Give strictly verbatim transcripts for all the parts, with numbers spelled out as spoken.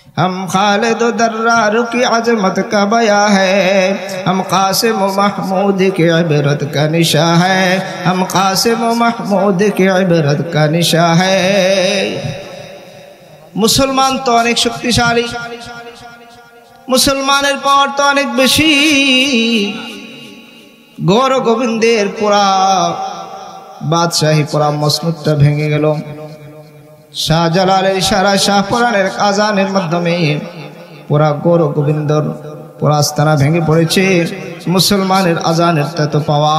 हम खालिद दर्रार की अजमत का बया है, हम कासिम महमूद की इबरत का निशा है, हम कासिम महमूद की इबरत का निशा है। मुसलमान तो अनेक शक्तिशाली, मुसलमानेर पावर तो अनेक बेशी। गौर गोविंदेर पुरा बादशाही पुरा मसनुदटा भेंगे गेल। शाहजालालेर इशारा शाहपरानेर आजानेर माध्यमे पुरा गौर गोविंदर पुरा आस्थाना भेंगे पड़ेছে। मुसलमानेर आजानेर तो पावा।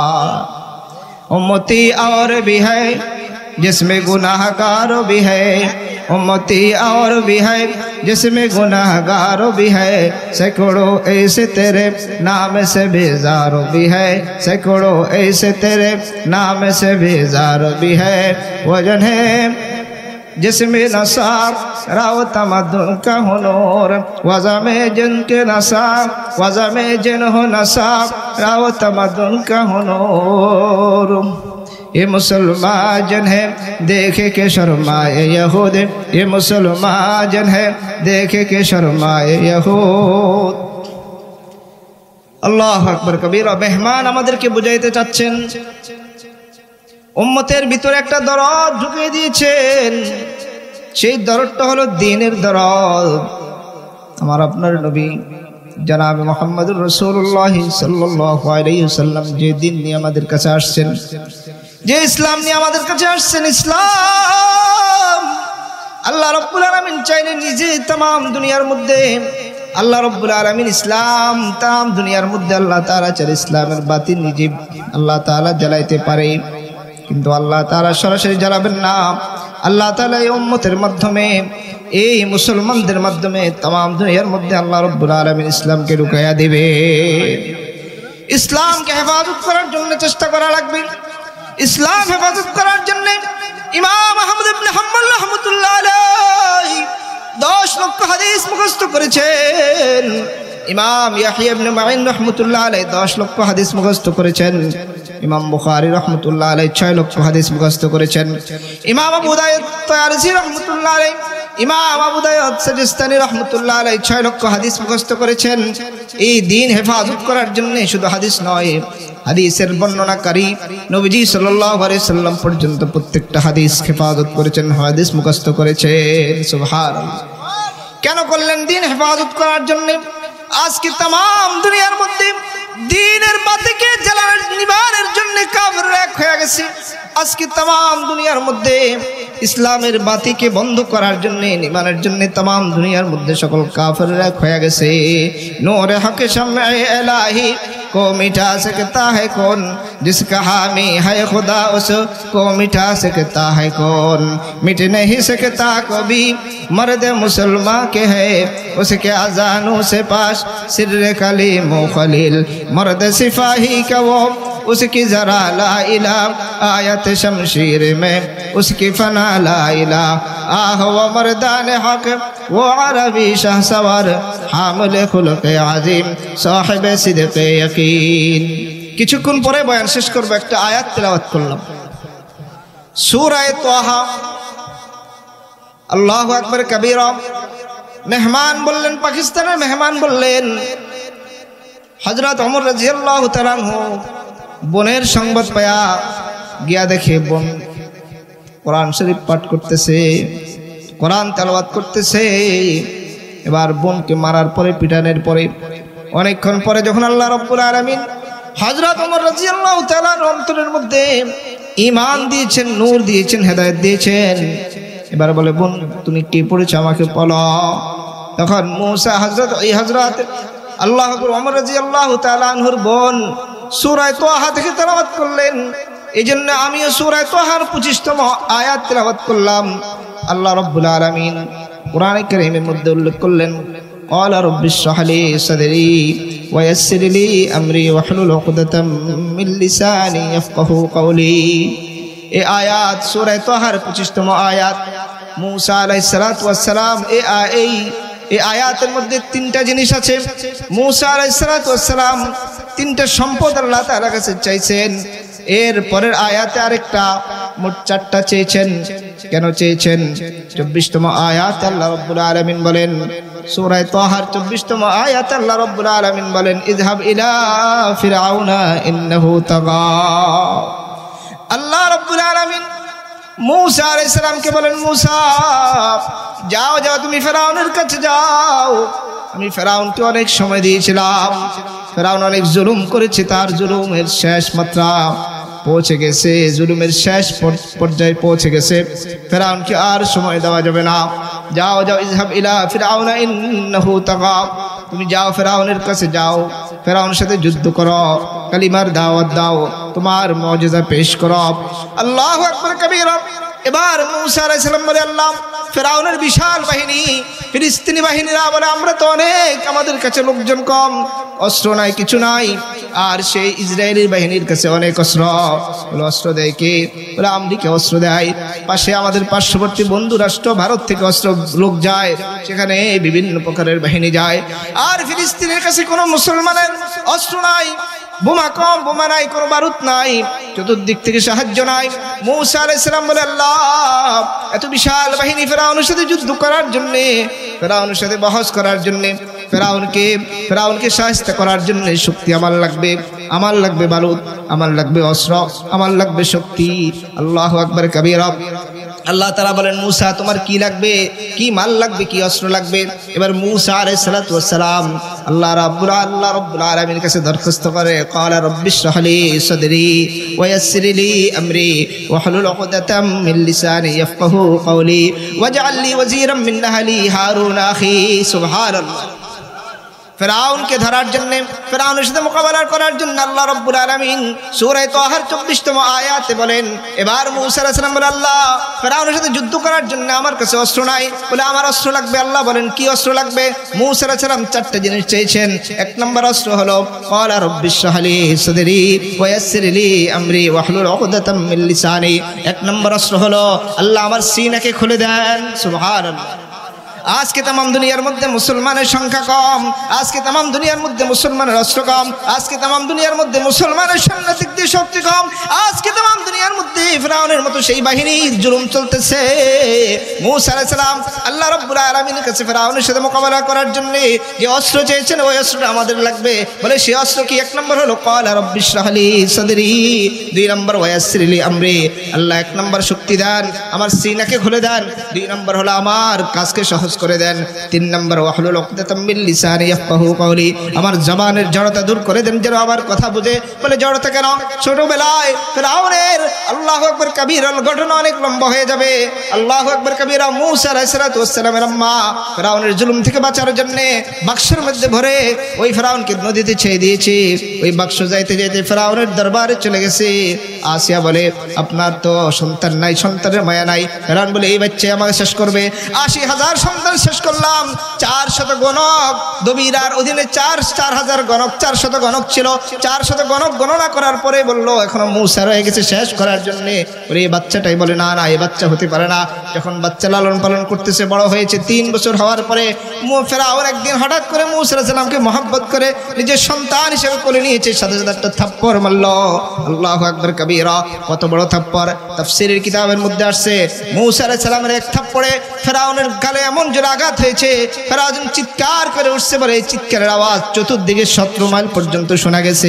उम्मती और भी है जिसमें गुनाहगार भी है, उम्मती और भी है जिसमें गुनाहगार भी है। सैकड़ों ऐसे तेरे नाम से बेजार भी है, सैकड़ों ऐसे तेरे नाम से बेजार भी है। वजन है जिसमें नसाब राव तमद्दुन का हुनूर, वज़ा में जिनके नसाब वज़ा में जिन हो नसाब राव तमद्दुन का हुनूर। ये मुसलमान जन है देखे के शर्माए यहूद, ये मुसलमान जन है देखे के शर्माए यहूद। अल्लाह अकबर कबीरा। मेहमान আমাদেরকে বুঝাইতে চাচ্ছেন উম্মতের ভিতরে একটা দরদ ঢুকিয়ে দিয়েছেন। সেই দরদটা হলো দ্বীনের দরদ। আমার আপনার নবী জনাব মুহাম্মদুর রাসূলুল্লাহ সাল্লাল্লাহু আলাইহি ওয়াসাল্লাম যে দিন নিয়ে আমাদের কাছে আসছেন, যে ইসলাম নিয়ে আমাদের কাছে আসছেন, ইসলাম আল্লাহ রাব্বুল আলামিন চাইলে নিজে तमाम দুনিয়ার মধ্যে আল্লাহ রাব্বুল আলামিন ইসলাম तमाम দুনিয়ার মধ্যে আল্লাহ তাআলা চাইলে ইসলামের বাতি নিজে আল্লাহ তাআলা জ্বালাইতে পারে, কিন্তু আল্লাহ তাআলা সরাসরি জ্বালাবেন না। আল্লাহ তাআলা এই উম্মতের মাধ্যমে এই মুসলমানদের মাধ্যমে तमाम দুনিয়ার মধ্যে আল্লাহ রাব্বুল আলামিন ইসলামকে ঢুকাইয়া দিবে। ইসলামকে হেফাজত করার জন্য চেষ্টা করা লাগবে। ইসলাম হেফাজত করার জন্য ইমাম আহমদ ইবনে হাম্বল রাহমাতুল্লাহ আলাইহি দশ লক্ষ হাদিস মুখস্থ করেছেন। ইমাম ইয়াহইয়া ইবনে মাঈন রাহমাতুল্লাহ আলাইহি দশ লক্ষ হাদিস মুখস্থ করেছেন। ইমাম বুখারী রাহমাতুল্লাহ আলাইহি ছয় লক্ষ হাদিস মুখস্থ করেছেন। ইমাম আবু দাউদ তায়ারসি রাহমাতুল্লাহ আলাইহি, ইমাম আবু দাউদ সিজিস্তানি রাহমাতুল্লাহ আলাইহি ছয় লক্ষ হাদিস মুখস্থ করেছেন। এই দ্বীন হেফাজত করার জন্য শুধু হাদিস নয়, হাদিসের বর্ণনাকারী নবীজি সাল্লাল্লাহু আলাইহি সাল্লাম পর্যন্ত প্রত্যেকটা হাদিস হেফাজত করেছেন, হাদিস মুখস্থ করেছেন। সুবহানাল্লাহ। কেন করলেন? দ্বীন হেফাজত করার জন্য। আজকে तमाम দুনিয়ার মধ্যে দ্বীনের বাতিকে জ্বালানোর নিবারণের জন্য কাফেররা এক হয়ে গেছে। আজকে तमाम দুনিয়ার মধ্যে ইসলামের বাতিকে বন্ধ করার জন্য নিবারণের জন্য तमाम দুনিয়ার মধ্যে সকল কাফেররা এক হয়ে গেছে। নূরে হক শামে ইলাহি को मिटा सकता है कौन, जिसका हामी है खुदा उसको मिटा सकता है कौन। मिट नहीं सकता कभी मर्द मुसलमान के है, उसके अजानों से पास सिर कलीम खलील। मर्द सिपाही का वो उसकी जरा ला इला, आयत शमशीर में उसकी फना ला इला। आह वो मर्दान हक वो अरबी शहसवार, हामिल खुल्क़ आज़ीम साहिब सिद्क़ यकीन। কিছুক্ষণ পরে বয়ান শেষ করব, একটা আয়াত তেলাওয়াত করলাম সূরা তাহা। আল্লাহু আকবার কবীরা। মেহমান বললেন, পাকিস্তানের মেহমান বললেন, হযরত ওমর রাদিয়াল্লাহু তাআলা আনহু বোনের সংবাদ পায়া গিয়া দেখে বোন কোরআন শরীফ পাঠ করতেছে, কোরআন তেলাওয়াত করতেছে। এবার বোনকে মারার পরে পিটানোর পরে অনেকক্ষণ পরে যখন আল্লাহ রাব্বুল আলামিন হযরত ওমর রাদিয়াল্লাহু তাআলার অন্তরের মধ্যে ঈমান দিয়েছেন, নূর দিয়েছেন, হেদায়েত দিয়েছেন, এবার বলে বোন তুমি কি পড়েছো আমাকে বলো। তখন মুসা হযরত এই হযরত আল্লাহ আকবার ওমর রাদিয়াল্লাহু তাআলা আনহুর বোন সূরা তাহা থেকে তেলাওয়াত করলেন। এইজন্য আমিও সূরা তাহার পঁচিশতম আয়াত তেলাওয়াত করলাম। আল্লাহ রাব্বুল আলামিন কোরআনে কারীমের মধ্যে উল্লেখ করলেন, قال رب اشرح لي صدري ويسر لي امري واحلل عقدة من لساني يفقهوا قولي। এই আয়াত সূরা তাহার পঁচিশতম আয়াত। মুসা আলাইহিস সালাতু ওয়াস সালাম এই এই এই আয়াতের মধ্যে তিনটা জিনিস আছে। মুসা আলাইহিস সালাতু ওয়াস সালাম তিনটা সম্পদ আল্লাহ তাআলার কাছে চাইছেন। এর পরের আয়াতে আরেকটা মোট চারটা চেয়েছেন। কেন চেয়েছেন? চব্বিশতম আয়াত আল্লাহ রাব্বুল আলামিন বলেন, সূরা তাহার চব্বিশতম আয়াত আল্লাহ রাব্বুল আলামিন বলেন, ইযহাব ইলা ফিরআউনা ইন্নাহু তাগা। আল্লাহ রাব্বুল আলামিন মূসা আলাইহিস সালামকে বলেন, মূসা যাও যাও তুমি ফিরআউনের কাছে যাও। আমি ফিরআউনকে অনেক সময় দিয়েছিলাম, ফিরআউন অনেক জুলুম করেছে, তার জুলুমের শেষ মাত্রা পৌঁছে গেছে, জুলুমের শেষ পর্যায়ে পৌঁছে গেছে। ফিরআউনকে আর সময় দেওয়া যাবে না। যাও যাও ইযহাব ইলা ফিরআউনা ইন্নাহু তাগা। তুমি যাও ফিরআউনের কাছে যাও, ফিরআউনের সাথে যুদ্ধ করো, কালিমার দাওয়াত দাও, তোমার মুজিজা পেশ করো। আল্লাহু আকবার কবীরা। এবার মূসা আলাইহিস সালাম বলে, আল্লাহ ফিরআউনের বিশাল বাহিনী, ফিলিস্তিনি বাহিনীরা বলে আমরা তো অনেক, আমাদের কাছে লোকজন কম, অস্ত্র নাই, কিছু নাই। আর সেই ইসরায়েলের বাহিনীর কাছে অনেক অস্ত্র। বলে অস্ত্র দেয় কে? বলে আমেরিকা অস্ত্র দেয়। পাশে আমাদের পার্শ্ববর্তী বন্ধু রাষ্ট্র ভারত থেকে অস্ত্র লোক যায়, সেখানে বিভিন্ন প্রকারের বাহিনী যায়। আর ফিলিস্তিনের কাছে কোনো মুসলমানের অস্ত্র নাই, বোমা কম, বোমা নাই, কোনো বারুদ নাই, চতুর্দিক থেকে সাহায্য নাই। মূসা আলাইহিস সালাম বলে, আল্লাহ এত বিশাল বাহিনী ফিরআউনের সাথে যুদ্ধ করার জন্য, ফিরআউনের সাথে বহস করার জন্য, ফিরআউনকে ফিরআউনকে শায়েস্তা করার জন্য শক্তি আমার লাগবে, আমার লাগবে বারুদ, আমার লাগবে অস্ত্র, আমার লাগবে শক্তি। আল্লাহু আকবার কবীরা। আল্লাহ তাআলা বলেন, মূসা তোমার কি লাগবে, কি মাল লাগবে, কি অস্ত্র লাগবে? এবার মূসা আলাইহিস সালাতু ওয়াস সালাম আল্লাহ রাব্বুল আল্লাহ রাব্বুল আলামিনের কাছে দরখাস্ত করে, ক্বালা রাব্বিশরাহ লি সাদরি ওয়া ইয়াসসির লি আমরি ওয়াহলুল উকদাতাম মিন লিসানি ইয়াফকাহু কওলি ওয়াজআল লি ওয়াজিরাম মিন আহলি হারুন আখি। সুবহানাল্লাহ। ফিরআউনকে ধরার জন্য, ফিরআউনের সাথে মোকাবেলা করার জন্য আল্লাহ রাব্বুল আলামিন সূরা তাহার চব্বিশতম আয়াতে বলেন, এবার মূসা আলাইহিস সালাম বলে, আল্লাহ ফিরআউনের সাথে যুদ্ধ করার জন্য আমার কাছে অস্ত্র নাই, বলে আমার অস্ত্র লাগবে। আল্লাহ বলেন, কি অস্ত্র লাগবে? মূসা আলাইহিস সালাম চারটি জিনিস চেয়েছেন। এক নম্বর অস্ত্র হলো, ক্বালা রাব্বিশরাহ লি সাদরি ওয়া ইয়াসসির লি আমরি ওয়াহলুল উকদাতাম মিন লিসানি। এক নম্বর অস্ত্র হলো, আল্লাহ আমার সিনাকে খুলে দেন। সুবহানাল্লাহ। আজকে তামাম দুনিয়ার মধ্যে মুসলমানের সংখ্যা কম, আজকে তামাম দুনিয়ার মধ্যে মুসলমানের অস্ত্র কম, আজকে তামাম দুনিয়ার মধ্যে মুসলমানের সাংঘাতিক দিয়ে শক্তি কম, আজকে তামাম দুনিয়ার মধ্যে ফিরআউনের মতো সেই বাহিনীর জুলুম চলতেছে। মূসা আলাইহিস সালাম আল্লাহ রাব্বুল আলামিনের কাছে ফিরআউনের সাথে মোকাবেলা করার জন্য যে অস্ত্র চেয়েছেন, ওই অস্ত্রটা আমাদের লাগবে। বলে সেই অস্ত্র কি? এক নম্বর হলো ক্বালা রাব্বিশরাহ লি সাদরি, দুই নম্বর ওয়া ইয়াসসির লি আমরি, আল্লাহ এক নম্বর শক্তি দেন, আমার সিনাকে খুলে দেন। দুই নম্বর হলো আমার কাজকে সহজ করে দেন। তিন নম্বর ওয়াহলুল উকদাতাম মিন লিসানি ইয়াফকাহু কওলি, আমার জবানের জড়তা দূর করে দেন, যেন আমার কথা বুঝে। বলে জড়তা কেন? ছোটবেলায় ফিরআউনের আল্লাহু আকবার কবীরা ঘটনা অনেক লম্বা হয়ে যাবে। আল্লাহু আকবার কবীরা মূসা আলাইহিস সালাতু ওয়াস সালামের আম্মা ফিরআউনের জুলুম থেকে বাঁচার জন্য বাক্সের মধ্যে ভরে ওই ফিরআউনকে নদীতে ছেড়ে দিয়েছে। ওই বাক্স যাইতে যাইতে ফিরআউনের দরবারে চলে গেছে। আসিয়া বলে, আপনার তো সন্তান নাই, সন্তানের মায়া নাই। ফিরআউন বলে, এই বাচ্চা আমাকে শেষ করবে। আশি হাজার সন্তান শেষ করলাম, চার শত গণক দবিরার অধীনে চার চার হাজার গণক, চার শত গণক ছিল, চার শত গণক গণনা করার পরে বললো এখনো মূসা রয়ে গেছে শেষ করার জন্য। ওরে এই বাচ্চাটাই বলে, না না, এই বাচ্চা হতে পারে না। যখন বাচ্চা লালন পালন করতেছে, বড় হয়েছে, তিন বছর হওয়ার পরে ফিরআউন একদিন হঠাৎ করে মূসা আলাইহিস সালামকে মহব্বত করে নিজের সন্তান হিসেবে কোলে নিয়েছে, সাথে সাথে একটা থাপ্পড় মারল। আল্লাহু আকবার কবীরা। কত বড় থাপ্পড়! তাফসীরের কিতাবের মধ্যে আসছে, মূসা আলাইহিস সালামের এক থাপ্পড়ে ফিরআউনের গালে এমন জোরে আঘাত হয়েছে, ফিরআউন চিৎকার করে উঠছে। বলে এই চিৎকারের আওয়াজ চতুর্দিকে সতেরো মাইল পর্যন্ত শোনা গেছে।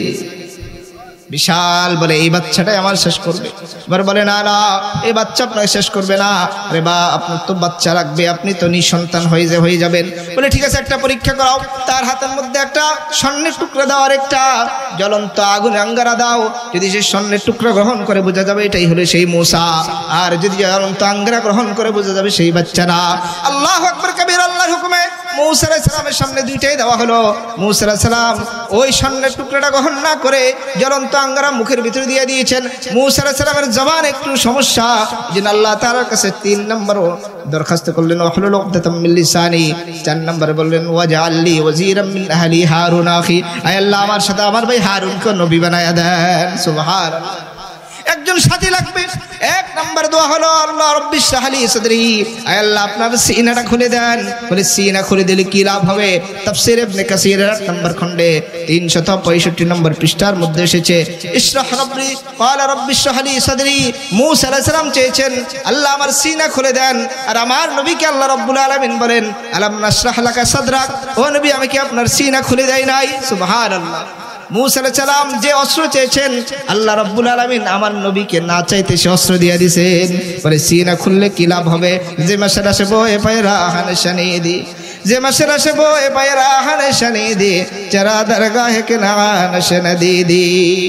বিশাল। বলে এই বাচ্চাটাই আমার শেষ করবে। এবার বলে, না না, এই বাচ্চা আপনাকে শেষ করবে না। আরে বা, আপনার তো বাচ্চা লাগবে, আপনি তো নিঃসন্তান হয়ে যে হয়ে যাবেন। বলে ঠিক আছে, একটা পরীক্ষা করাও। তার হাতের মধ্যে একটা স্বর্ণের টুকরা দাও আর একটা জ্বলন্ত আগুন আঙ্গারা দাও। যদি সেই স্বর্ণের টুকরা গ্রহণ করে, বোঝা যাবে এটাই হলো সেই মূসা। আর যদি জ্বলন্ত আঙ্গারা গ্রহণ করে, বোঝা যাবে সেই বাচ্চা না। আল্লাহু আকবার কবীর। আল্লাহর হুকুমে মূসা আলাইহিস সালামের সামনে দুইটাই দেওয়া হলো। মূসা আলাইহিস সালাম ওই স্বর্ণের টুকরাটা গ্রহণ না করে জ্বলন্ত আঙ্গারা মুখের ভিতরে দিয়ে দিয়েছেন। মূসা আলাইহিস সালামের জবান একটু সমস্যা, যিনি আল্লাহ তাআলার কাছে তিন নম্বর দরখাস্ত করলেন, ওয়াহলুল উকদাতাম মিন লিসানি। চার নম্বরে বললেন, ওয়াজআল লি ওয়াজিরাম মিন আহলি হারুন আখি, আয় আল্লাহ আমার সাথে আমার ভাই হারুনকে নবী বানায়া দেন। সুবহানাল্লাহ। একজন সাথী লাগবে। এক নাম্বার দোয়া হলো আল্লাহ রব্বি ইশরাহ লি সাদরি, আয় আল্লাহ আপনার সিনাটা খুলে দেন। বলে সিনা খুলে দিলে কি লাভ হবে? তাফসীর ইবনে কাসিরের আট নম্বর খণ্ডে তিনশত পঁয়ষট্টি নম্বর পৃষ্ঠার মধ্যে এসেছে, ইশরাহ রব্বি ক্বালা রব্বি ইশরাহ লি সাদরি। মূসা আলাইহিস সালাম চেয়েছেন আল্লাহ আমার সিনা খুলে দেন, আর আমার নবীকে আল্লাহ রাব্বুল আলামিন বলেন আলাম নাশরাহ লাকা সাদরাক, ও নবী আমি কি আপনার সিনা খুলে দেই নাই? সুবহানাল্লাহ। মূসা আলাইহিস সালাম যে অস্ত্র চেয়েছেন আল্লাহ রাব্বুল আলামিন আমার নবীকে না চাইতে সে অস্ত্র দিয়ে দিয়েছেন। বলে সিনা খুললে কি লাভ হবে? যে মাসের আসে বয়ে পায়রা হানশানি দি, যে মাসের আসে বয়ে পায়রা হানশানি দি, চারা দরগাহে কে নাশান দি দি।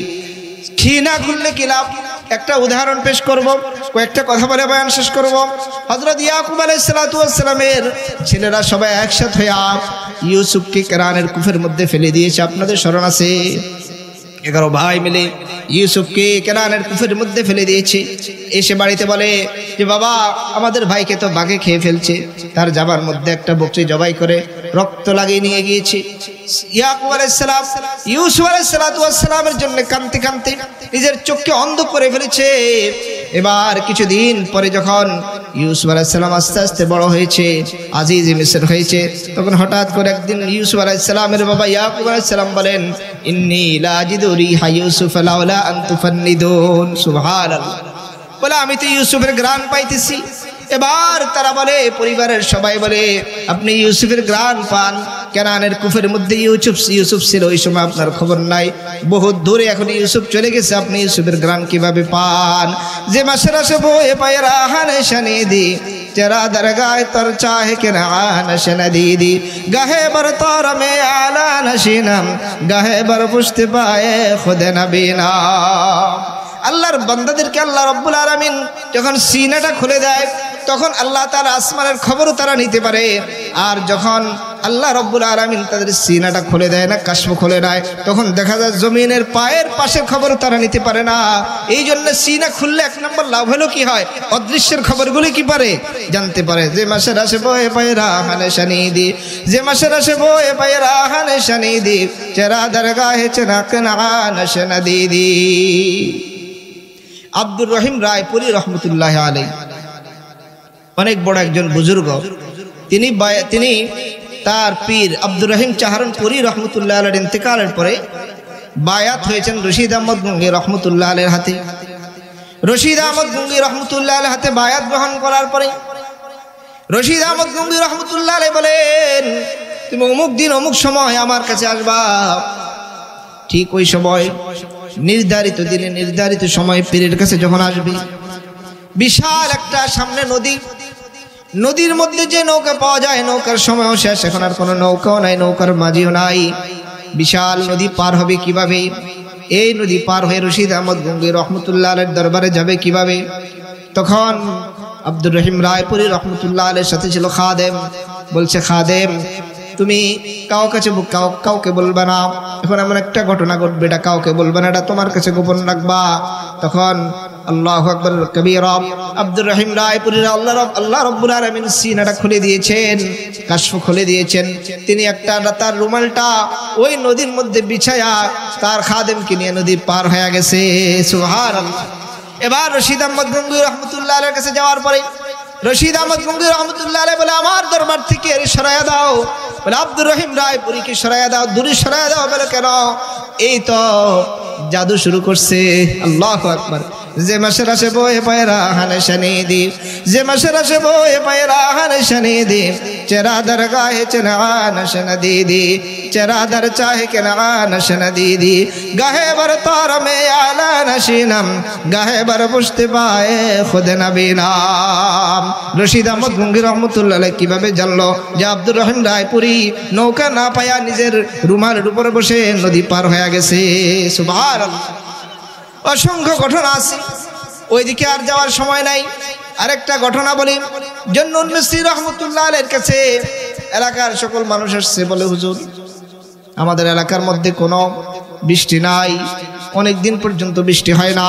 খিনা খুললে কি লাভ? একটা উদাহরণ পেশ করব, কয়েকটা কথা বলে বয়ান শেষ করব। হযরত ইয়াকুব আলাইহিস সালাতু ওয়াস সালামের ছেলেরা সবাই একসাথে হয়ে ইউসুফকে কেরানের কূপের মধ্যে ফেলে দিয়েছে, আপনাদের স্মরণ আছে? এগারো ভাই মিলে ইউসুফকে কেরানের কূপের মধ্যে ফেলে দিয়েছে। এসে বাড়িতে বলে যে বাবা আমাদের ভাইকে তো বাঘে খেয়ে ফেলছে। তার জাবার মধ্যে একটা বকরি জবাই করে রক্ত লাগিয়ে নিয়ে গিয়েছে। ইয়াকুব আলাইহিস সালাম ইউসুফ আলাইহিস সালাতু ওয়াস সালামের জন্য কাঁদতে কাঁদতে নিজের চোখকে অন্ধ করে ফেলেছে। এবার কিছুদিন পরে যখন ইউসুফ আলাইহিস সালাম আস্তে আস্তে বড় হয়েছে, আজিজ মিসর হয়েছে, তখন হঠাৎ করে একদিন ইউসুফ আলাইহিস সালামের বাবা ইয়াকুব আলাইহিস সালাম বলেন ইন্নী লা আজিদু রিহা ইউসুফ লাউলা আন তুফান্নিদুন। সুবহানাল্লাহ। বলে আমি তো ইউসুফের ঘ্রাণ পাইতেছি। এবার তারা বলে, পরিবারের সবাই বলে আপনি ইউসুফের ঘ্রাণ পান, কেনানের কূপের মধ্যে ইউসুফ ইউসুফ ছিল ওই সময় আপনার খবর নাই, বহুত দূরে এখন ইউসুফ চলে গেছে, আপনি ইউসুফের ঘ্রাণ কিভাবে পান? যে মাসের আসে বয়ে পায়রা হানশানি দি, तेरा दरगाह तर चाहे के नशन दीदी गहे बर तौर में आला नशीनम गहे बर पुष्ट पाए खुद नबीना। আল্লাহর বান্দাদেরকে আল্লাহ রাব্বুল আলামিন যখন সিনাটা খুলে দেয় তখন আল্লাহ তাআলা আসমানের খবরও তারা নিতে পারে। আর যখন আল্লাহ রাব্বুল আলামিন তাদের সিনাটা খুলে দেয় না, কাশফ খুলে দেয়, তখন দেখা যায় জমিনের পায়ের পাশের খবরও তারা নিতে পারে না। এই জন্য সিনা খুললে এক নম্বর লাভ হলো কি হয়, অদৃশ্যের খবরগুলি কি পারে জানতে পারে। যে মাসের আসে বয়ে পায়রা হানশানি দি, যে মাসের আসে বয়ে পায়রা হানশানি দি, চেরা দরগাহে চেনাক নাশন দিদি। আব্দুর রহিম রায়পুরী রহমতুল্লাহ আলাইহি অনেক বড় একজন বুজুর্গ। তিনি তিনি তার পীর আব্দুর রহিম চাহারনপুরী রহমতুল্লাহ আলাইহির ইন্তেকালের পরে বায়াত হয়েছেন রশিদ আহমদ গঙ্গী রহমতুল্লাহ আলাইহির হাতে। রশিদ আহমদ গঙ্গী রহমতুল্লাহ আলাইহির হাতে বায়াত গ্রহণ করার পরে রশিদ আহমদ গঙ্গী রহমতুল্লাহ আলাইহি বলেন, তুমি অমুক দিন অমুক সময় আমার কাছে আসবা। ঠিক ওই সময় নির্ধারিত দিনে নির্ধারিত সময় পীরের কাছে যখন আসবি, বিশাল একটা সামনে নদী, নদীর মধ্যে যে নৌকা পাওয়া যায় নৌকার সময়ও শেষ, এখন আর কোনো নৌকাও নাই, নৌকার মাঝিও নাই। বিশাল নদী পার হবে কিভাবে? এই নদী পার হয়ে রশিদ আহমদ গঙ্গী রহমতুল্লাহ আলাইহির দরবারে যাবে কিভাবে? তখন আব্দুর রহিম রায়পুরী রহমতুল্লাহ আলাইহির সাথে ছিল খাদেম। বলছে, খাদেম তুমি কাউ কাছে কাউকে বলবে না, এখন এমন একটা ঘটনা ঘটবে, এটা কাউকে বলবে না, এটা তোমার কাছে গোপন রাখবা। তখন আল্লাহু আকবার কবীরা আব্দুর রহিম রায়পুরী আল্লাহ আল্লাহ রাব্বুল আলামিন সিনাটা খুলে দিয়েছেন, কাশফ খুলে দিয়েছেন। তিনি একটা তার রুমালটা ওই নদীর মধ্যে বিছায়া তার খাদেমকে নিয়ে নদী পার হয়ে গেছে। সুবহানাল্লাহ। এবার রশিদ আহমদ গঙ্গী রহমতুল্লাহ আলাইহির কাছে যাওয়ার পরে রশিদ আহমদ গঙ্গী রহমতুল্লাহ আলাইহি বলে, আমার দরবার থেকে এর সরাইয়া দাও। বলে, আব্দুর রহিম রায়পুরীকে সরাইয়া দাও, দূরে সরাইয়া দাও। বলে, কেন? এই তো জাদু শুরু করছে। আল্লাহু আকবার। যে মাসের আসে বয়ে পায়রা হানশানি দি, যে মাসের আসে বয়ে পায়রা হানশানি দি, চেরা দরগাহে চেনা নশন দিদি, চেরা দর চাহে কে না নশন দিদি, গাহে বর তার মে আলা নশিনম গাহে বর পুষ্টি পায়ে খুদ নবীনাম। রশিদ আহমদ গঙ্গী রহমতুল্লাহ আলাইহি কিভাবে জানলো যে আব্দুর রহিম রায়পুরী নৌকা না পায়া নিজের রুমালের উপরে বসে নদী পার হয়ে গেছে? সুবহানাল্লাহ। অসংখ্য ঘটনা আছে, ওইদিকে আর যাওয়ার সময় নাই। আরেকটা ঘটনা বলি। জন্নুল মিসরি রহমতুল্লাহ আলাইহির কাছে এলাকার সকল মানুষ আসছে, বলে, হুজুর আমাদের এলাকার মধ্যে কোনো বৃষ্টি নাই, অনেক দিন পর্যন্ত বৃষ্টি হয় না,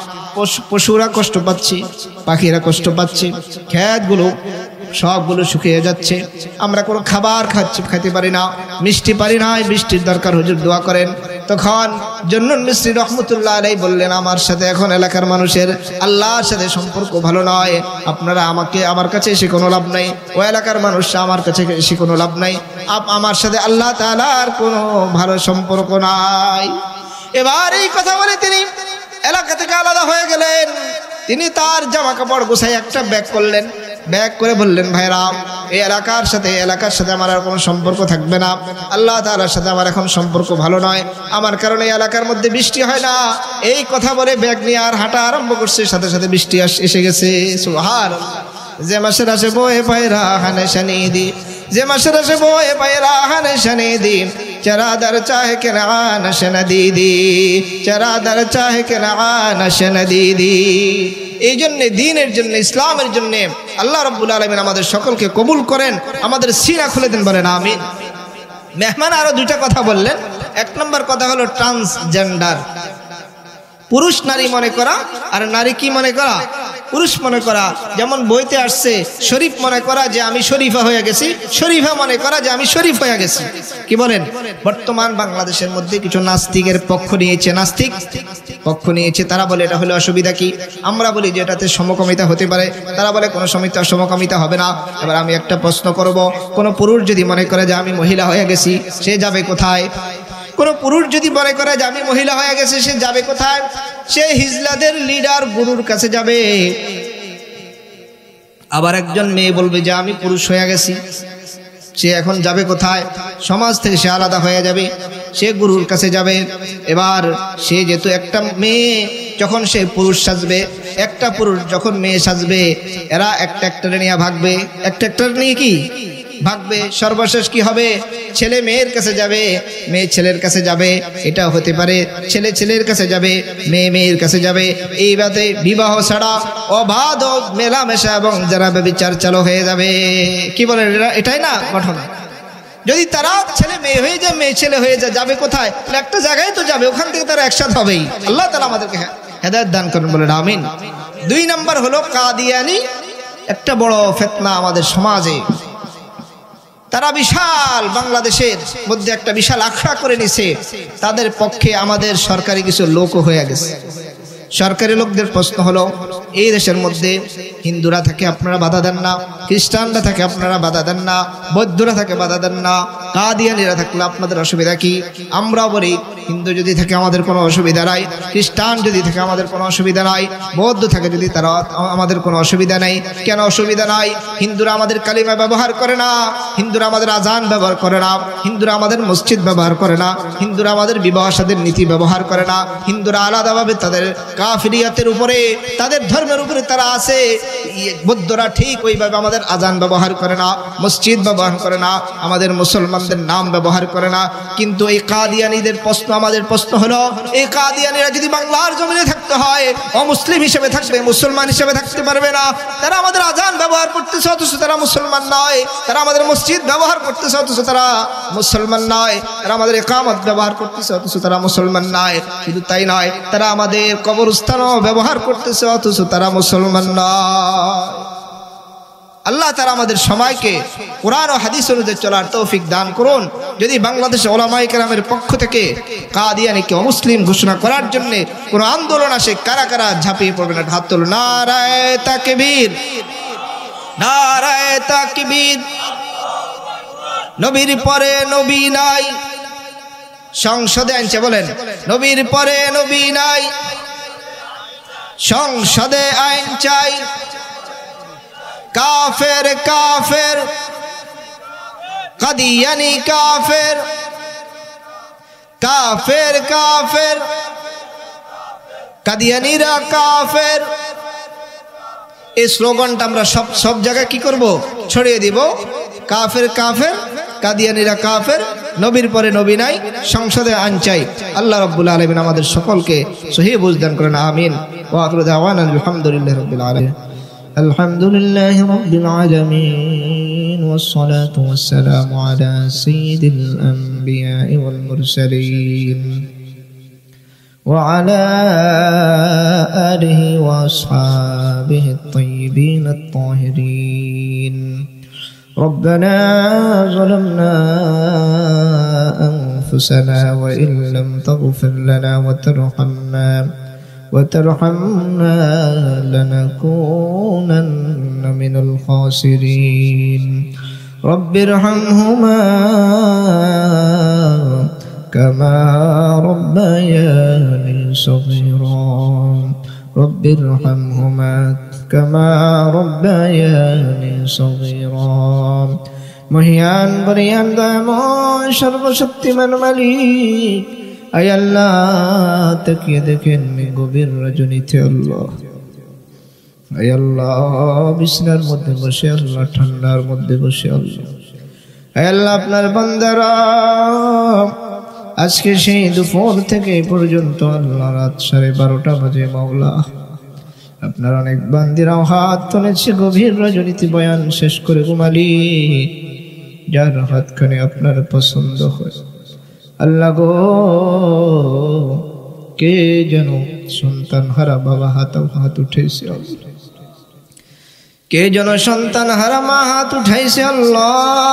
পশুরা কষ্ট পাচ্ছে, পাখিরা কষ্ট পাচ্ছে, ক্ষেতগুলো সবগুলো শুকিয়ে যাচ্ছে, আমরা কোনো খাবার খাচ্ছি খাইতে পারি না, মিষ্টি পারি না, বৃষ্টির দরকার, হুজুর দোয়া করেন। তখন জন্নুন মিসরি রহমতুল্লাহ আলাইহি বললেন, আমার সাথে এখন এলাকার মানুষের আল্লাহর সাথে সম্পর্ক ভালো নয়, আপনারা আমাকে আমার কাছে এসে কোনো লাভ নাই, ও এলাকার মানুষরা আমার কাছে এসে কোনো লাভ নাই, আমার সাথে আল্লাহ তাআলার কোনো ভালো সম্পর্ক নাই। এবার এই কথা বলে তিনি এলাকা থেকে আলাদা হয়ে গেলেন। তিনি তার জামা কাপড় গোছাই একটা ব্যাগ করলেন, ব্যাগ করে বললেন, ভাইরা এই এলাকার সাথে এলাকার সাথে আমার আর কোনো সম্পর্ক থাকবে না, আল্লাহ তাআলার সাথে আমার এখন সম্পর্ক ভালো নয়, আমার কারণে এই এলাকার মধ্যে বৃষ্টি হয় না। এই কথা বলে ব্যাগ নিয়ে আর হাঁটা আরম্ভ করছে, সাথে সাথে বৃষ্টি এসে গেছে। সুবহানাল্লাহ। যে মাসের আসে বয়ে পায়রা হানে শানি দি, যে মাসের আসে বয়ে পায়রা হানে শানি দি, চরাদর চাহে কে নাশ নদীদি, চরাদর চাহে কে নাশ নদীদি। এই জন্য দ্বীনের জন্য ইসলামের জন্য আল্লাহ রাব্বুল আলামিন আমাদের সকলকে কবুল করেন, আমাদের সিনা খুলে দেন, বলেন আমিন। মেহমান আরো দুইটা কথা বললেন। এক নম্বর কথা হলো ট্রান্সজেন্ডার, পুরুষ নারী মনে করা, আর নারী কি মনে করা? পুরুষ মনে করা। যেমন বইতে আসছে শরীফ মনে করা যে আমি শরীফা হয়ে গেছি, শরীফা মনে করা যে আমি শরীফ হয়ে গেছি। কি বলেন? বর্তমান বাংলাদেশের মধ্যে কিছু নাস্তিকের পক্ষ নিয়েছে, নাস্তিক পক্ষ নিয়েছে, তারা বলে এটা হলে অসুবিধা কি? আমরা বলি যে এটাতে সমকামিতা হতে পারে, তারা বলে কোনো সমিতা সমকামিতা হবে না। এবার আমি একটা প্রশ্ন করব, কোনো পুরুষ যদি মনে করে যে আমি মহিলা হয়ে গেছি, সে যাবে কোথায়? কোনো পুরুষ যদি মনে করে যে আমি মহিলা হয়ে গেছে, সে যাবে কোথায়? সে হিজলাদের লিডার গুরুর কাছে যাবে। আবার একজন মেয়ে বলবে যে আমি পুরুষ হয়ে গেছি, সে এখন যাবে কোথায়? সমাজ থেকে সে আলাদা হয়ে যাবে, সে গুরুর কাছে যাবে। এবার সে যেহেতু একটা মেয়ে, যখন সে পুরুষ সাজবে, একটা পুরুষ যখন মেয়ে সাজবে, এরা একটা একটা নিয়ে ভাগবে, একটা একটা নিয়ে কি ভাগবে। সর্বশেষ কি হবে? ছেলে মেয়ের কাছে যাবে, মেয়ে ছেলের কাছে যাবে, এটা হতে পারে ছেলে ছেলের কাছে যাবে, মেয়ে মেয়ের কাছে যাবে। এইভাবে বিবাহ ছাড়া অবাধ মেলামেশা এবং যারা ব্যভিচার চালু হয়ে যাবে। কি বলে? এটাই না ঘটনা। যদি তারা ছেলে মেয়ে হয়ে যায়, মেয়ে ছেলে হয়ে যায়, যাবে কোথায়? একটা জায়গায় তো যাবে, ওখান থেকে তারা একসাথে হবেই। আল্লাহ তাআলা আমাদেরকে হেদায়েত দান করুন, বলেন আমিন। দুই নাম্বার হলো কাদিয়ানি, একটা বড় ফিতনা আমাদের সমাজে। তারা বিশাল বাংলাদেশের মধ্যে একটা বিশাল আখড়া করে নিছে। তাদের পক্ষে আমাদের সরকারি কিছু লোকও হয়ে গেছে। সরকারি লোকদের প্রশ্ন হলো, এই দেশের মধ্যে হিন্দুরা থাকে আপনারা বাধা দেন না, খ্রিস্টানরা থাকে আপনারা বাধা দেন না, বৌদ্ধরা থাকে বাধা দেন না, কাদিয়ানিরা থাকলে আপনাদের অসুবিধা কি? আমরাও বলি হিন্দু যদি থাকে আমাদের কোনো অসুবিধা নাই, খ্রিস্টান যদি থাকে আমাদের কোনো অসুবিধা নাই, বৌদ্ধ থাকে যদি তারা আমাদের কোনো অসুবিধা নাই। কেন অসুবিধা নাই? হিন্দুরা আমাদের কালিমা ব্যবহার করে না, হিন্দুরা আমাদের আজান ব্যবহার করে না, হিন্দুরা আমাদের মসজিদ ব্যবহার করে না, হিন্দুরা আমাদের বিবাহ সাদের নীতি ব্যবহার করে না, হিন্দুরা আলাদাভাবে তাদের কাফিরিয়াতের উপরে, তাদের ধর্মের উপরে তারা আছে। বৌদ্ধরা ঠিক ওইভাবে আমাদের আজান ব্যবহার করে না, মসজিদ ব্যবহার করে না, আমাদের মুসলমানদের নাম ব্যবহার করে না। কিন্তু এই কাদিয়ানীদের প্রশ্ন, আমাদের প্রশ্ন হলো, এই কাদিয়ানীরা যদি বাংলার জমিনে থাকতে হয়, অমুসলিম হিসেবে থাকবে, মুসলমান হিসেবে থাকতে পারবে না। তারা আমাদের আজান ব্যবহার করতেছে অথচ তারা মুসলমান নয়, তারা আমাদের মসজিদ ব্যবহার করতেছে অথচ তারা মুসলমান নয়, তারা আমাদের ইকামত ব্যবহার করতেছে অথচ তারা মুসলমান নয়। শুধু তাই নয়, তারা আমাদের কবরস্থানও ব্যবহার করতেছে অথচ তারা মুসলমান নয়। আল্লাহ তাআলা আমাদের সবাইকে কোরআন ও হাদিস অনুযায়ী চলার তৌফিক দান করুন। যদি বাংলাদেশে উলামায়ে কেরামের পক্ষ থেকে কাদিয়ানীকে অমুসলিম ঘোষণা করার জন্য কোনো আন্দোলন আসে, কারা কারা ঝাঁপিয়ে পড়বেন? হাত তুলুন। নারায়ে তাকবীর, নারায়ে তাকবীর। নবীর পরে নবী নাই, সংসদে আনছে, বলেন নবীর পরে নবী নাই, সংসদে আইন চাই। কাফের কাফের, কাদিয়ানী কাফের, কাফের কাফের, কাদিয়ানীরা কাফের। এই স্লোগানটা আমরা সব সব জায়গায় কি করব? ছড়িয়ে দিব। কাফের কাফের, কাদিয়ানীরা কাফের, নবীর পরে নবী নাই, সংসদে আইন চাই। আল্লাহ রাব্বুল আলামিন আমাদের সকলকে সহিহ বুঝ দান করেন, আমিন। ওয়া আখিরু দাওয়ানা আলহামদুলিল্লাহি রাব্বিল আলামিন। আলহামদুলিল্লাহি রাব্বিল আলামিন ওয়াসসালাতু ওয়াসসালামু আলা সাইয়্যিদিল আমবিয়া ওয়াল মুরসালিন ওয়া আলা আলিহি ওয়া আসহাবিহি আত-তাইয়্যিবিন আত-তাহিরিন। ربنا ظلمنا أنفسنا أنفسنا وإن لم تغفر لنا وترحمنا وترحمنا لنكونن من الخاسرين رب ارحمهما كما ربياني صغيرا رب ارحمهما كما ربياني صغيرا মহিয়ান বরিয়ান দয়াময় সর্বশক্তিমান মালিক আয় আল্লাহ তাকিয়ে দেখেন গভীর রজনীতে আল্লাহ আয় আল্লাহ বিছানার মধ্যে বসে আল্লাহ ঠান্ডার মধ্যে বসে আল্লাহ আয় আল্লাহ আপনার বান্দারা আজকে সেই দুপুর থেকে পর্যন্ত আল্লাহ রাত সাড়ে বারোটা বাজে মাওলা আপনার অনেক বান্দিরাও হাত তুলেছে গভীর রজনীতে বয়ান শেষ করে ঘুমালি যার হাতখানে আপনার পছন্দ হয় আল্লাহ গো কে যেন সন্তান হারা বাবা হাত হাত উঠেছে কে যেন সন্তান হারা মা হাত উঠাইছে আল্লাহ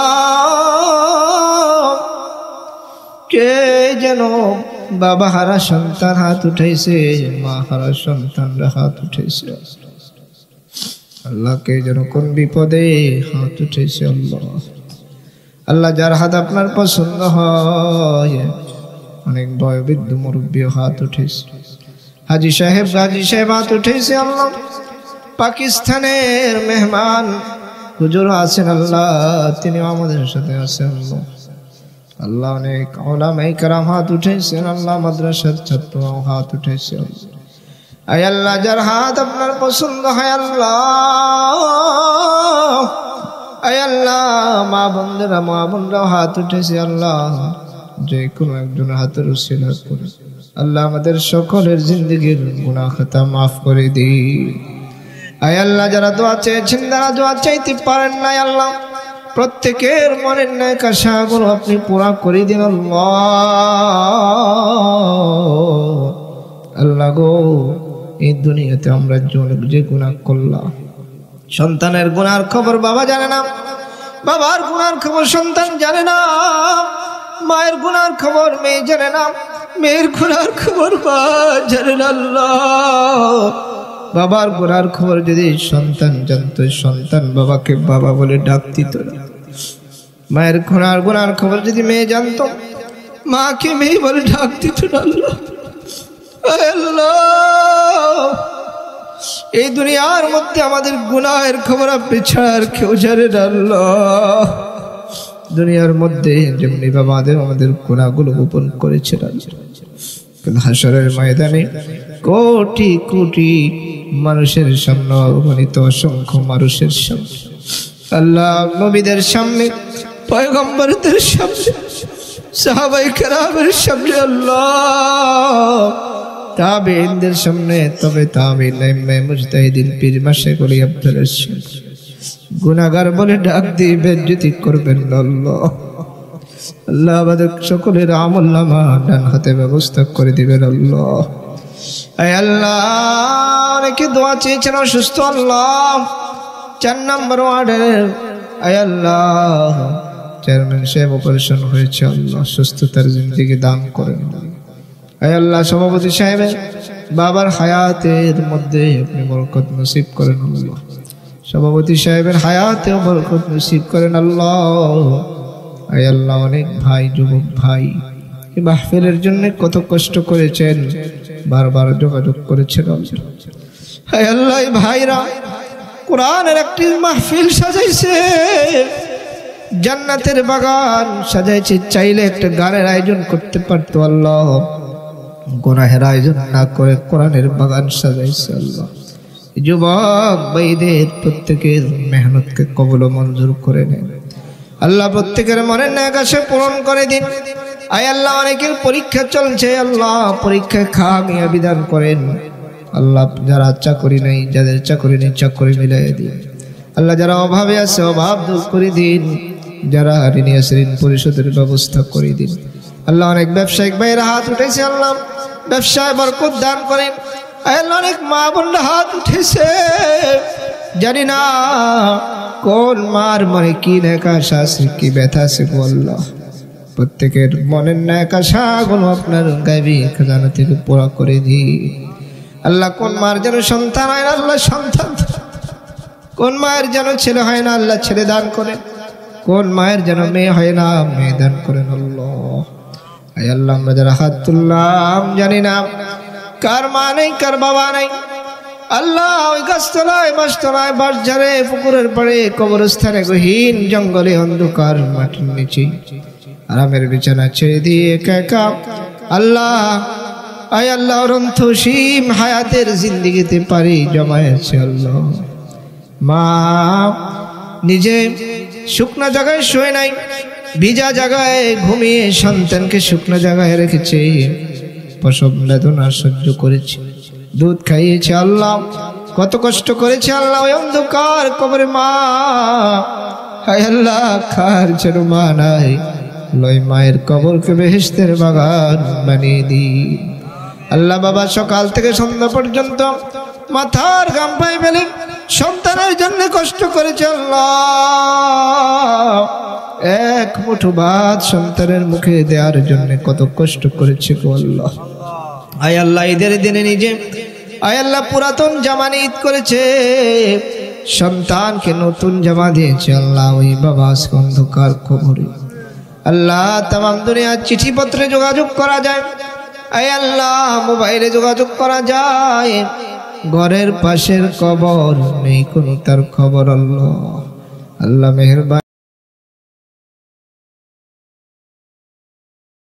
কে যেন বাবা হারা সন্তান হাত উঠাইছে মা হারা সন্তানরা হাত উঠাইছে আল্লাহ কে যেন কোন বিপদে হাত উঠাইছে আল্লাহ আল্লাহ যার হাত আপনার পছন্দ হয় অনেক বয়োবৃদ্ধ মুরব্বী হাত উঠেছে হাজি সাহেব গাজী সাহেব হাত উঠেছে আল্লাহ পাকিস্তানের মেহমান হুজুর আছেন আল্লাহ তিনি আমাদের সাথে আছেন আল্লাহ আল্লাহ অনেক ওলামায়ে কেরাম হাত উঠেছেন আল্লাহ মাদ্রাসার ছাত্র হাত উঠেছে আয় আল্লাহ যার হাত আপনার পছন্দ হয় আল্লাহ আয় আল্লাহ মা বোনরা মা বোনরা হাত উঠেছে আল্লাহ যে কোনো একজন হাতের উসিলা করে আল্লাহ আমাদের সকলের জিন্দগির গুনাহ খাতা মাফ করে দিন আয় আল্লাহ যারা দোয়া চেয়েছেন যারা দোয়া চাইতে পারেন না আল্লাহ প্রত্যেকের মনের ন্যায় আশাগুলো আপনি পুরা করে দিন আল্লাহ আল্লাহ গো এই দুনিয়াতে আমরা যে গুনাহ করলাম সন্তানের গুনার খবর বাবা জানে না বাবার গুনার খবর সন্তান জানে না মায়ের গুনার খবর মেয়ে জানে না মেয়ের গুনার খবর মা জানে না আল্লাহ বাবার গুনার খবর যদি সন্তান জানতো সন্তান বাবাকে বাবা বলে ডাক দিত না মায়ের গুনার গুনার খবর যদি মেয়ে জানতো মাকে মেয়ে বলে ডাক দিত না আল্লাহ আল্লাহ এই দুনিয়ার মধ্যে আমাদের গুনাহের খবর আপনি ছাড় কেউ জানে না আল্লাহ দুনিয়ার মধ্যে যেমনি বাবাদের আমাদের গুনাহগুলো গোপন করেছে কিন্তু হাসরের ময়দানে কোটি কোটি মানুষের সামনে অগণিত অসংখ্য মানুষের সামনে আল্লাহ নবীদের সামনে পয়গম্বরদের সামনে সাহাবায়ে কেরামের সামনে আল্লাহ তাবেঈনদের সামনে তবে তাবেঈন ইমাম মুজতাহিদিন পীর মাশায়েখুল আব্দুল গুনাহগার বলে ডাক দিয়ে বেজ্জতি করবেন আল্লাহ আল্লাহ আমাদের সকলের আমলনামা ডান হাতে ব্যবস্থা করে দিবেন আল্লাহ আয় আল্লাহ অনেকে দোয়া চেয়েছেন অসুস্থ আল্লাহ চার নম্বর ওয়ার্ডের আয় আল্লাহ চেয়ারম্যান সাহেব অপারেশন হয়েছে আল্লাহ সুস্থতার জিন্দেগি দান করেন আয় আল্লাহ সভাপতি সাহেবের বাবার হায়াতের মধ্যে আপনি বরকত নসিব করেন আল্লাহ সভাপতি সাহেবের হায়াতেও বরকত নসিব করেন আল্লাহ আয় আল্লাহ অনেক ভাই যুবক ভাই এই মাহফিলের জন্য কত কষ্ট করেছেন বারবার যোগাযোগ করেছেন আয় আল্লাহ ভাইরা কোরআনের একটি মাহফিল সাজাইছে জান্নাতের বাগান সাজাইছে চাইলে একটা গানের আয়োজন করতে পারতো আল্লাহ গুনাহের আয়োজন না করে কোরআনের বাগান সাজাইছে আল্লাহ যুবক ভাইদের প্রত্যেকের মেহনতকে কবুল ও মঞ্জুর করে নেন আল্লাহ প্রত্যেকের মনের ন্যায় পূরণ করে দিন আয় আল্লাহ অনেকের পরীক্ষা চলছে আল্লাহ পরীক্ষায় কামিয়াবি দান করেন আল্লাহ যারা চাকরি নেই যাদের চাকরি নেই চাকরি মিলাই দিন আল্লাহ যারা অভাবে আছে অভাব দূর করে দিন যারা ঋণী আছে ঋণ পরিশোধের ব্যবস্থা করে দিন আল্লাহ অনেক ব্যবসায়িক ভাইয়েরা হাত উঠেছে আল্লাহ ব্যবসায় বরকত দান করেন আল্লাহ অনেক মা বোনরা হাত উঠেছে জানি না কোন মার মনে কি নেকাশা আছে কি ব্যথা আছে গো আল্লাহ প্রত্যেকের মনের ন্যাক আশাগুলো আপনার গায়বী খাজানা থেকে পুরা করে দিন। আল্লাহ কোন মার যেন সন্তান হয় না আল্লাহ সন্তান, কোন মায়ের যেন ছেলে হয় না আল্লাহ ছেলে দান করেন, কোন মায়ের যেন মেয়ে হয় না মেয়ে দান করেন আল্লাহ। আয় আল্লাহ আমরা যারা হাত তুললাম জানি না কার মা নেই কার বাবা নেই, আল্লাহ ওই গাছতলায় বাসতলায় বাঁশঝাড়ে পুকুরের পাড়ে কবরস্থানে গহীন জঙ্গলে অন্ধকার মাটির নিচে আরামের বিছানা ছেড়ে দিয়ে একা একা আল্লাহ আয় আল্লাহ অনন্ত সীম হায়াতের জিন্দিগিতে পারি জমায়েছে আল্লাহ। মা নিজে শুকনো জায়গায় শুয়ে নাই, ভিজা জায়গায় ঘুমিয়ে সন্তানকে শুকনো জায়গায় রেখেছে, প্রসব বেদনা সহ্য করেছে, দুধ খাইয়েছে আল্লাহ, কত কষ্ট করেছে আল্লাহ ওই অন্ধকার কবরে মা। হায় আল্লাহ খার যেন মা নাই, লয় মায়ের কবরকে বেহেশতের বাগান বানিয়ে দি আল্লাহ। বাবা সকাল থেকে সন্ধ্যা পর্যন্ত মাথার ঘাম পায়ে ফেলে সন্তানের জন্য কষ্ট করেছে আল্লাহ, এক মুঠো ভাত সন্তানের মুখে দেওয়ার জন্য কত কষ্ট করেছে গো আল্লাহ। আয় আল্লাহ ঈদের দিনে নিজে আয় আল্লাহ পুরাতন জামা ঈদ করেছে, সন্তানকে নতুন জামা দিয়েছে আল্লাহ। ওই বাবা অন্ধকার কবরে আল্লাহ তামাম দুনিয়ার চিঠিপত্রে যোগাযোগ করা যায়, আয় আল্লাহ মোবাইলে যোগাযোগ করা যায়, ঘরের পাশের কবর নেই কোনো তার খবর আল্লাহ। আল্লাহ মেহেরবান